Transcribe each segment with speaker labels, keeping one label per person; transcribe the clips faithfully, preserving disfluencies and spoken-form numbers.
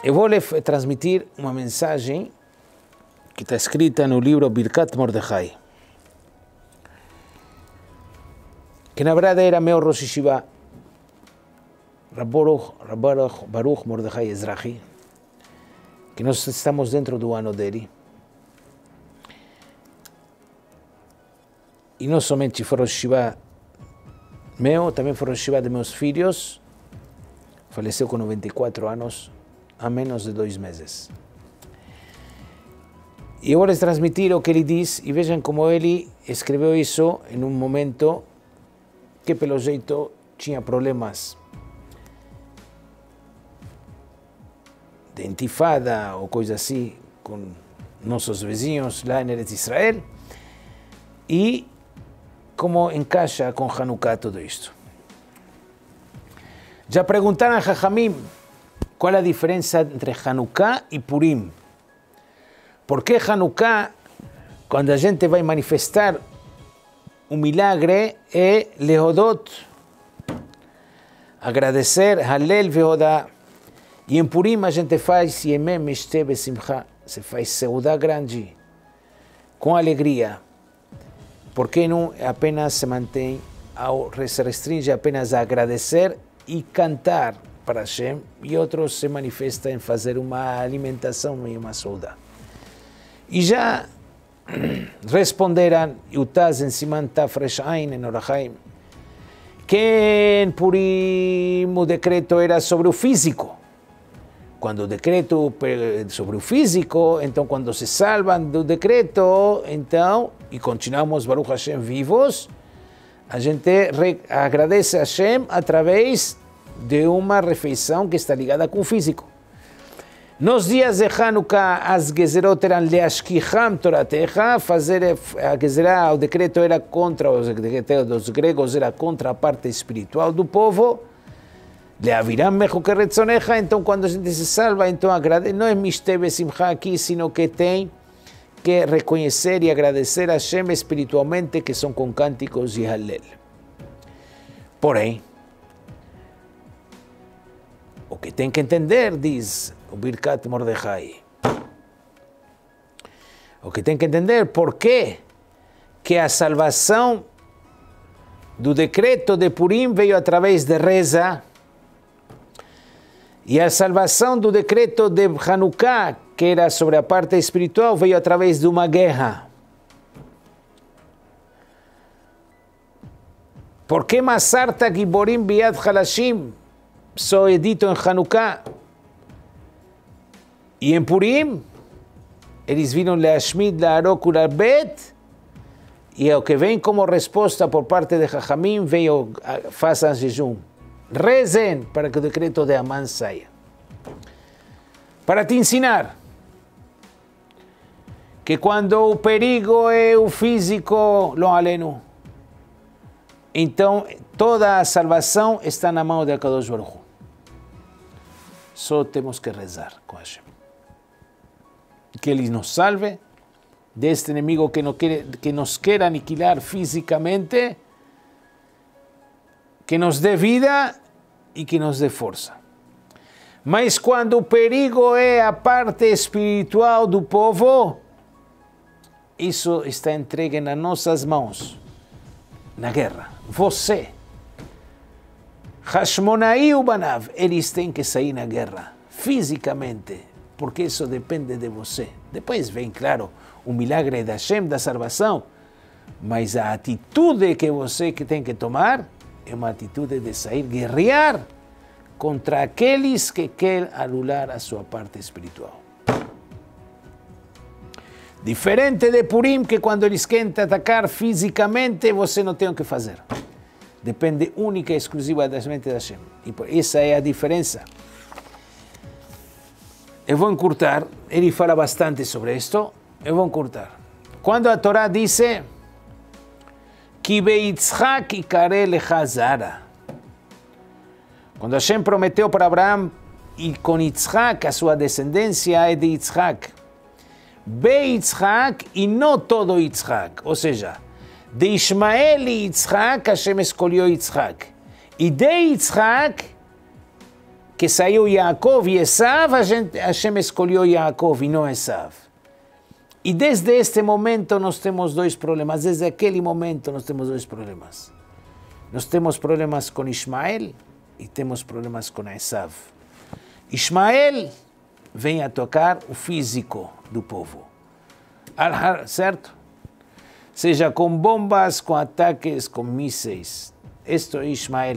Speaker 1: Eu vou lhe transmitir uma mensagem que está escrita no livro Birkat Mordechai, que na verdade era meu Rosh Yeshiva, Baruch, Baruch Mordechai Ezrahi, que nós estamos dentro do ano dele. E não somente foi Rosh Yeshiva meu, também foi Rosh Yeshiva de meus filhos. Faleceu com noventa e quatro anos, há menos de dois meses. E eu vou lhes transmitir o que ele diz, e vejam como ele escreveu isso em um momento que, pelo jeito, tinha problemas de intifada ou coisa assim com nossos vizinhos lá em Eretz Israel, e como encaixa com Hanukkah tudo isto. Já perguntaram a Jajamim qual é a diferença entre Hanukkah e Purim. Por que Hanukkah, quando a gente vai manifestar um milagre, é Lehodot, agradecer, Halel Vehodá. E em Purim a gente faz Yemem Mishte Besimcha, se faz Seudá grande, com alegria. Porque não apenas se mantém, se restringe apenas a agradecer e cantar para Hashem, e outros se manifestam em fazer uma alimentação e uma saúde. E já responderam, Utaz em Siman Tafresh Ain em Orachaim, que em Purim o decreto era sobre o físico. Quando o decreto sobre o físico, então quando se salvam do decreto, então, e continuamos Baruch Hashem vivos, a gente agradece a Hashem através de uma refeição que está ligada com o físico. Nos dias de Hanukkah, as gezerot eram leashkicham toratecha, fazer a gezerá, o decreto era contra, os decretos dos gregos era contra a parte espiritual do povo. Leaviram mechu que retzonecha, então quando a gente se salva, então agrade, não é mishte besimcha aqui, sino que tem que reconhecer e agradecer a Hashem espiritualmente, que são com cânticos e halel. Porém, o que tem que entender, diz o Birkat Mordechai, o que tem que entender por que que a salvação do decreto de Purim veio através de reza, e a salvação do decreto de Hanukkah, que era sobre a parte espiritual, veio através de uma guerra. Por que Masarta Giborim Biad Halashim só é dito em Hanukkah? E em Purim, eles viram Leashmid, Laarok, Ularbet, e o que vem como resposta por parte de Jajamim veio, façam jejum. Rezem para que o decreto de Amán saia. Para te ensinar que quando o perigo é o físico, lo aleno, então toda a salvação está na mão de Akadosh Baruch Hu. Só temos que rezar com Hashem. Que Ele nos salve deste inimigo que nos quer, que nos quer aniquilar fisicamente, que nos dê vida e que nos dê força. Mas quando o perigo é a parte espiritual do povo, isso está entregue nas nossas mãos, na guerra. Você, Hashmonai Ubanav, eles têm que sair na guerra, fisicamente, porque isso depende de você. Depois vem, claro, o milagre da Hashem, da salvação, mas a atitude que você que tem que tomar é uma atitude de sair guerrear contra aqueles que querem anular a sua parte espiritual. Diferente de Purim, que quando eles querem atacar fisicamente, você não tem o que fazer. Depende única e exclusivamente da Hashem. E essa é a diferença. Eu vou encurtar, ele fala bastante sobre isto, eu vou encurtar. Quando a Torá diz Ki beitzchak ikare lecha zara. Quando Hashem prometeu para Abraão, e com Yitzhak, a sua descendência é de Yitzhak. Be-Yitzhak e não todo Yitzhak. Ou seja, de Ismael e Yitzhak, Hashem escolheu Yitzhak. E de Yitzhak, que saiu Yaakov e Esav, a gente, Hashem escolheu Yaakov e não Esav. E desde este momento nós temos dois problemas, desde aquele momento nós temos dois problemas. Nós temos problemas com Ismael e temos problemas com Esav. Ismael vem a tocar o físico do povo, certo? Seja com bombas, com ataques, com mísseis. Isto é Ismael.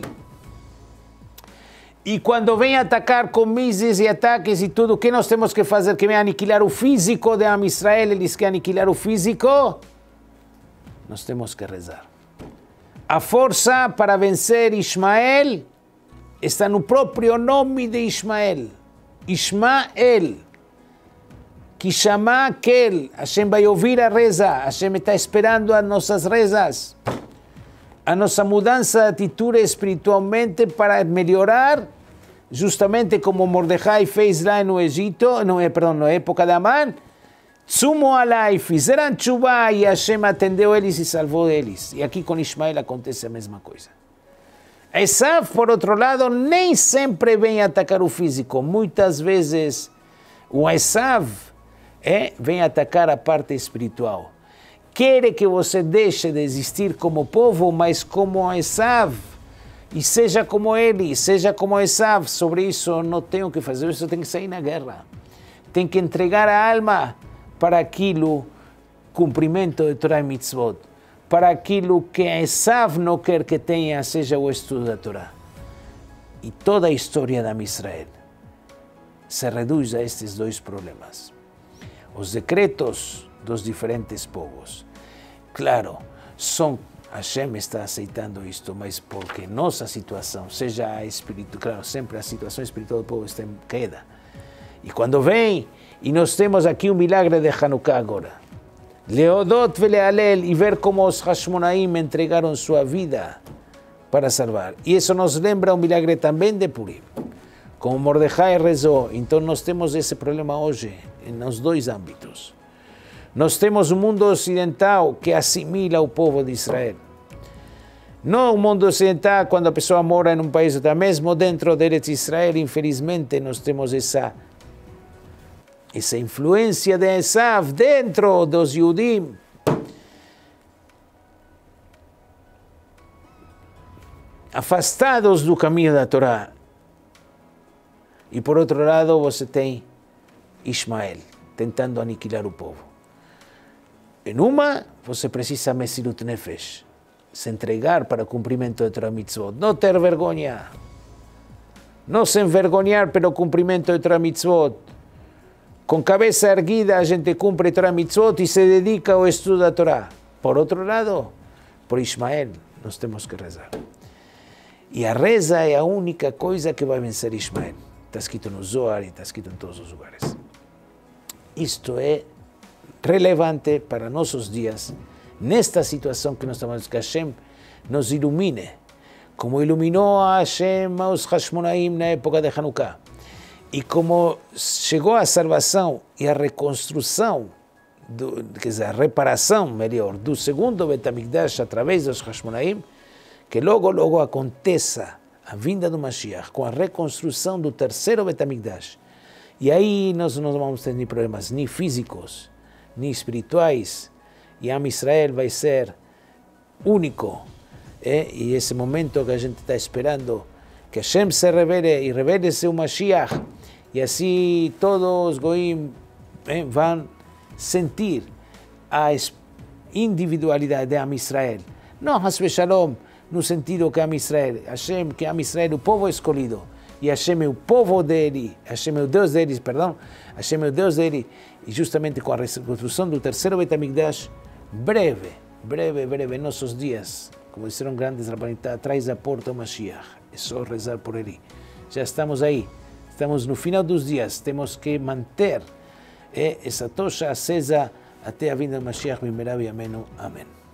Speaker 1: E quando vem atacar com mísseis e ataques e tudo, o que nós temos que fazer? Que vem aniquilar o físico de Am Israel, eles querem aniquilar o físico? Nós temos que rezar. A força para vencer Ismael está no próprio nome de Ismael. Ismael. Que chama aquele. Hashem vai ouvir a reza. Hashem está esperando as nossas rezas. A nossa mudança de atitude espiritualmente para melhorar, justamente como Mordecai fez lá no Egito, no, perdão, na época de Amán, Tzumo alai, fizeram tshuva e Hashem atendeu eles e salvou eles. E aqui com Ismael acontece a mesma coisa. Esav, por outro lado, nem sempre vem atacar o físico. Muitas vezes o Esav é, vem atacar a parte espiritual. Quer que você deixe de existir como povo, mas como Esav. E seja como ele, seja como Esav. Sobre isso não tenho que fazer, isso tem que sair na guerra. Tem que entregar a alma para aquilo, cumprimento de Torá e Mitzvot. Para aquilo que Esav não quer que tenha, seja o estudo da Torá. E toda a história de Am Israel se reduz a estes dois problemas. Os decretos dos diferentes povos. Claro, são, Hashem está aceitando isto, mas porque nossa situação, seja a espiritual, claro, sempre a situação espiritual do povo está em queda. E quando vem, e nós temos aqui o milagre de Hanukkah agora, Leodot velealel, e ver como os Hashmonaim entregaram sua vida para salvar. E isso nos lembra o milagre também de Purim. Como Mordecai rezou, então nós temos esse problema hoje, nos dois âmbitos. Nós temos um mundo ocidental que assimila o povo de Israel. Não o mundo ocidental, quando a pessoa mora em um país, até mesmo dentro de Israel, infelizmente, nós temos essa, essa influência de Esav dentro dos Yudim. Afastados do caminho da Torá. E por outro lado, você tem Ismael, tentando aniquilar o povo. Em uma, você precisa Mesirut Nefesh, se entregar para o cumprimento de Torá Mitzvot, não ter vergonha, não se envergonhar pelo cumprimento de Torá Mitzvot. Com cabeça erguida, a gente cumpre Torá Mitzvot e se dedica ao estudo da Torá. Por outro lado, por Ismael, nós temos que rezar. E a reza é a única coisa que vai vencer Ismael. Está escrito no Zohar e está escrito em todos os lugares. Isto é relevante para nossos dias, nesta situação que nós estamos, que Hashem nos ilumine, como iluminou a Hashem aos Hashmonaim na época de Hanukkah, e como chegou a salvação e a reconstrução, do, quer dizer, a reparação, melhor, do segundo Bet HaMikdash através dos Hashmonaim, que logo, logo aconteça a vinda do Mashiach, com a reconstrução do terceiro Bet HaMikdash. E aí nós não vamos ter nem problemas nem físicos, nem espirituais, e Am Israel vai ser único. É? E esse momento que a gente está esperando, que Hashem se revele e revele-se o Mashiach, e assim todos os Goim é, vão sentir a individualidade de Am Israel. Não Hasbe Shalom, no sentido que Am Israel, Hashem, que Am Israel, o povo escolhido, e Hashem é o povo dele, Hashem é o Deus deles, perdão, Hashem é o Deus dele, e justamente com a reconstrução do terceiro Bet HaMikdash, breve, breve, breve, em nossos dias, como disseram grandes rabanitas, atrás da porta o Mashiach, é só rezar por ele. Já estamos aí, estamos no final dos dias, temos que manter é, essa tocha acesa até a vinda do Mashiach, Bimerav e Amém. Amém.